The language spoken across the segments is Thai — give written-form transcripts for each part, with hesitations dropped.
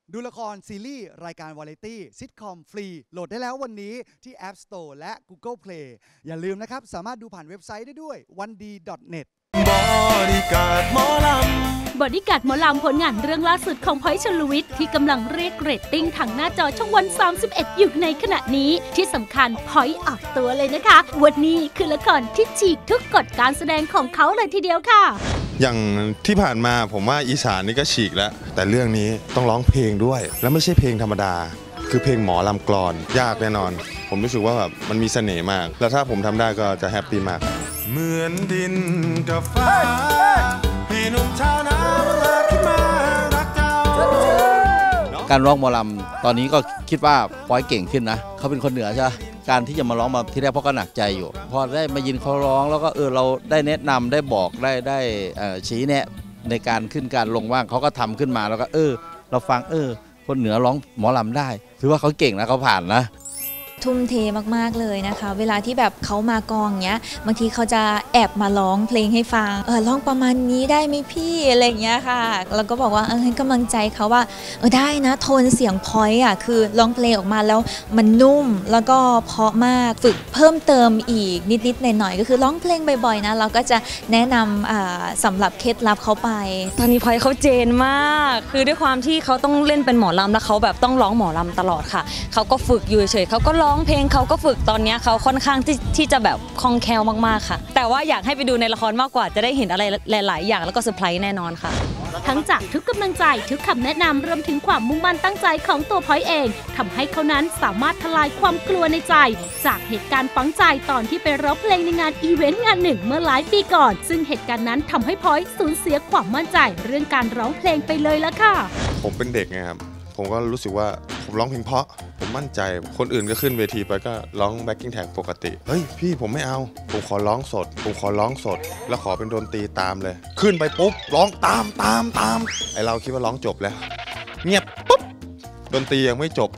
ดูละครซีรีส์รายการวาไรตี้ซิทคอมฟรีโหลดได้แล้ววันนี้ที่ App Store และ Google Play อย่าลืมนะครับสามารถดูผ่านเว็บไซต์ได้ด้วย 1d.net บอดี้การ์ดหมอลำบอดี้การ์ดหมอลำผลงานเรื่องล่าสุดของพอยชลวิทย์ที่กำลังเรียกเรตติ้งทางหน้าจอช่องวัน 31 อยู่ในขณะนี้ที่สำคัญพอยออกตัวเลยนะคะวันนี้คือละครที่ฉีกทุกกฎการแสดงของเขาเลยทีเดียวค่ะอย่างที่ผ่านมาผมว่าอีสานนี่ก็ฉีกแล้วแต่เรื่องนี้ต้องร้องเพลงด้วยแล้วไม่ใช่เพลงธรรมดาคือเพลงหมอลำกลอนยากแน่นอนผมรู้สึกว่าแบบมันมีเสน่ห์มากแล้วถ้าผมทำได้ก็จะแฮปปี้มากเหมือนดินกับฟ้าพี่นุ่มชาวนาเลิกขึ้นมารักเจ้าการร้องหมอลำตอนนี้ก็คิดว่าปอยเก่งขึ้นนะเขาเป็นคนเหนือใช่ไหมการที่จะมาร้องมาที่แรกพ่อก็หนักใจอยู่พอได้มายินเขาร้องแล้วก็เราได้แนะนำได้บอกได้ชี้แนะในการขึ้นการลงว่างเขาก็ทำขึ้นมาแล้วก็เราฟังคนเหนือร้องหมอลำได้ถือว่าเขาเก่งนะเขาผ่านนะทุ่มเทมากๆเลยนะคะเวลาที่แบบเขามากองเงี้ยบางทีเขาจะแอบมาร้องเพลงให้ฟังร้องประมาณนี้ได้ไหมพี่อะไรเงี้ยค่ะแล้วก็บอกว่าให้กำลังใจเขาว่าได้นะโทนเสียงพอยต์คือร้องเพลงออกมาแล้วมันนุ่มแล้วก็เพราะมากฝึกเพิ่มเติมอีกนิดๆหน่อยๆก็คือร้องเพลงบ่อยๆนะเราก็จะแนะนำสำหรับเคล็ดลับเขาไปตอนนี้พอยเขาเจนมากคือด้วยความที่เขาต้องเล่นเป็นหมอลำแล้วเขาแบบต้องร้องหมอลำตลอดค่ะเขาก็ฝึกอยู่เฉยๆเขาก็ร้องเพลงเขาก็ฝึกตอนนี้เขาค่อนข้างที่จะแบบคล่องแคล่วมากๆค่ะแต่ว่าอยากให้ไปดูในละครมากกว่าจะได้เห็นอะไรหลายๆอย่างแล้วก็เซอร์ไพรส์แน่นอนค่ะทั้งจากทุกกำลังใจทุกคำแนะนำรวมถึงความมุ่งมั่นตั้งใจของตัวพอยเองทำให้เขานั้นสามารถทลายความกลัวในใจจากเหตุการณ์ฝังใจตอนที่ไปร้องเพลงในงานอีเวนต์งานหนึ่งเมื่อหลายปีก่อนซึ่งเหตุการณ์นั้นทำให้พอยสูญเสียความมั่นใจเรื่องการร้องเพลงไปเลยละค่ะผมเป็นเด็กไงครับผมก็รู้สึกว่าผมร้องเพลงเพราะผมมั่นใจคนอื่นก็ขึ้นเวทีไปก็ร้องแบ็คกิ้งแท็กปกติเฮ้ยพี่ผมไม่เอาผมขอร้องสดแล้วขอเป็นดนตรีตามเลยขึ้นไปปุ๊บร้องตามไอเราคิดว่าร้องจบแล้วเงียบปุ๊บดนตรียังไม่จบ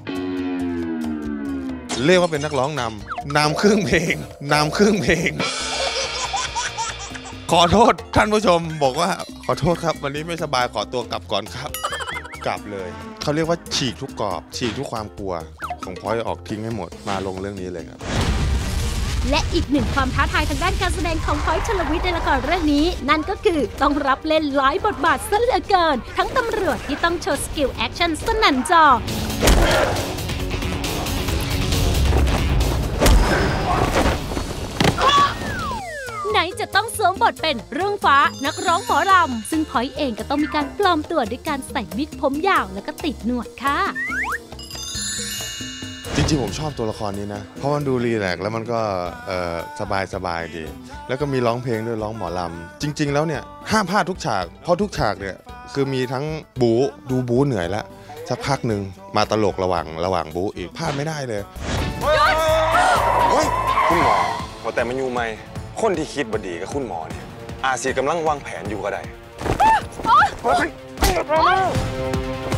เรียกว่าเป็นนักร้องนำครึ่งเพลงขอโทษท่านผู้ชมบอกว่าขอโทษครับวันนี้ไม่สบายขอตัวกลับก่อนครับกลับเลยเขาเรียกว่าฉีกทุกกรอบฉีกทุกความกลัวของพอยออกทิ้งให้หมดมาลงเรื่องนี้เลยครับและอีกหนึ่งความท้าทายทางด้านการแสดงของพอยชลวิทย์ในละครเรื่องนี้นั่นก็คือต้องรับเล่นหลายบทบาทซะเหลือเกินทั้งตำรวจที่ต้องโชว์สกิลแอคชั่นสนั่นจอไหนจะต้องสวมบทเป็นรุ่งฟ้านักร้องหมอลำซึ่งพอยเองก็ต้องมีการปลอมตัวด้วยการใส่วิกผมยาวแล้วก็ติดหนวดค่ะจริงๆผมชอบตัวละครนี้นะเพราะมันดูรีแลกซ์แล้วมันก็สบายดีแล้วก็มีร้องเพลงด้วยร้องหมอลำจริงๆแล้วเนี่ยห้ามพลาดทุกฉากเพราะทุกฉากเนี่ยคือมีทั้งบู๊ดูบู๊เหนื่อยแล้วสักพักหนึ่งมาตลกระหว่างบู๊อีกพลาดไม่ได้เลยคุณหมอแต่มันอยู่ไหมคนที่คิดบดีกับคุณหมอเนี่ยอาจสิกำลังวางแผนอยู่ก็ได้